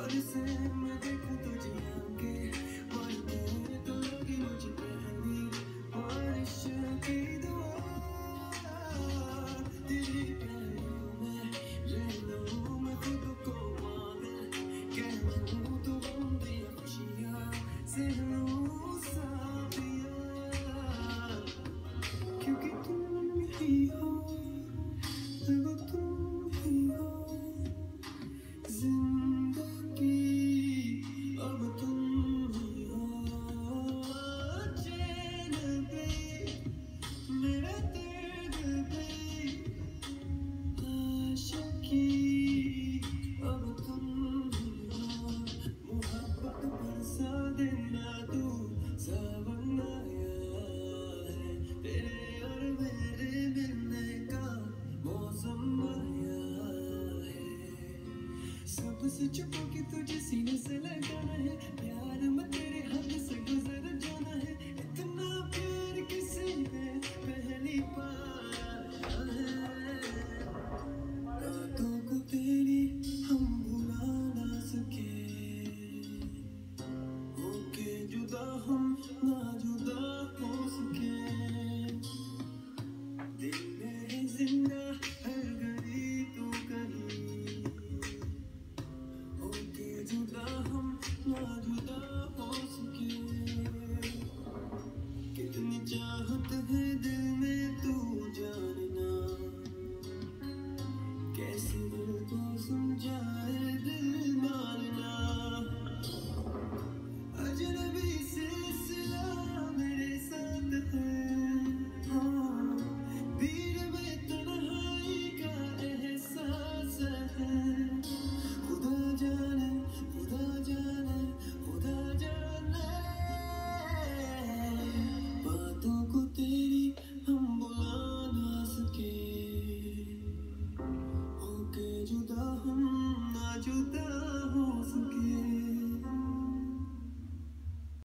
से मैं देखूं तुझे आके मरने तो लगी मुझे पहली बारिश की दुआ तेरे पैरों में रह लूं मैं खुद को पागल कह लूं तो बंदी खुशियां से लूं साथिया क्योंकि तुम ही हो वो तुम ही हो जिंदगी अब तुम ही हो चैन भी मेरा दर्द भी आशिकी अब तुम ही हो मोहब्बत बरसा देना तू सावन आया है तेरे और मेरे मिलने का मौसम आया है सबसे छुपा के तुझे सीने से लगाना है प्यार मत